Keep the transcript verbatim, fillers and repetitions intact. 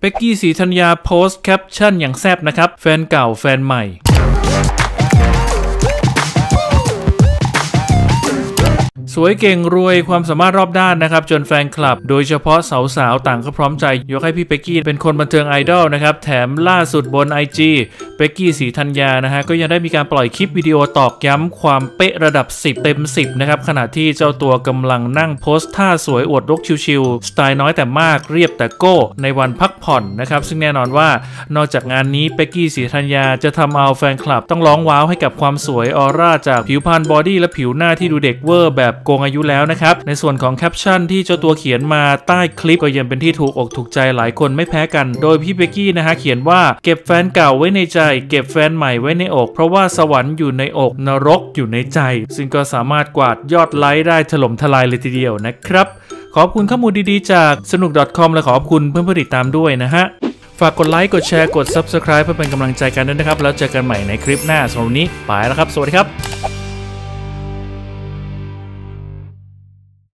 เป็กกี้ศรีธัญญาโพสต์แคปชั่นอย่างแซ่บนะครับแฟนเก่าแฟนใหม่สวยเก่งรวยความสามารถรอบด้านนะครับจนแฟนคลับโดยเฉพาะสาวๆต่างก็พร้อมใจยกให้พี่เป็กกี้เป็นคนบันเทิงไอดอลนะครับแถมล่าสุดบน ไอ จี เป็กกี้ศรีธัญญานะฮะก็ยังได้มีการปล่อยคลิปวิดีโอตอกย้ำความเป๊ะระดับสิบเต็มสิบนะครับขณะที่เจ้าตัวกำลังนั่งโพสท่าสวยอวดรกชิวๆสไตล์น้อยแต่มากเรียบแต่โก้ในวันพักผ่อนนะครับซึ่งแน่นอนว่านอกจากงานนี้เป็กกี้ศรีธัญญาจะทำเอาแฟนคลับต้องร้องว้าวให้กับความสวยออร่าจากผิวพรรณบอดี้และผิวหน้าที่ดูเด็กเวอร์แบบโกงอายุแล้วนะครับในส่วนของแคปชั่นที่เจ้าตัวเขียนมาใต้คลิปก็ยังเป็นที่ถูกอกถูกใจหลายคนไม่แพ้กันโดยพี่เป็กกี้นะฮะเขียนว่าเก็บแฟนเก่าไว้ในใจเก็บแฟนใหม่ไว้ในอกเพราะว่าสวรรค์อยู่ในอกนรกอยู่ในใจซึ่งก็สามารถกวาดยอดไลค์ได้ถล่มทลายเลยทีเดียวนะครับขอบคุณข้อมูลดีๆจากสนุก .com และขอบคุณเพื่อนผู้ติดตามด้วยนะฮะฝากกดไลค์กดแชร์กด ซับสไครบ์ เพื่อเป็นกำลังใจกันด้วยนะครับแล้วเจอกันใหม่ในคลิปหน้าสำหรับวันนี้ไปแล้วครับสวัสดีครับ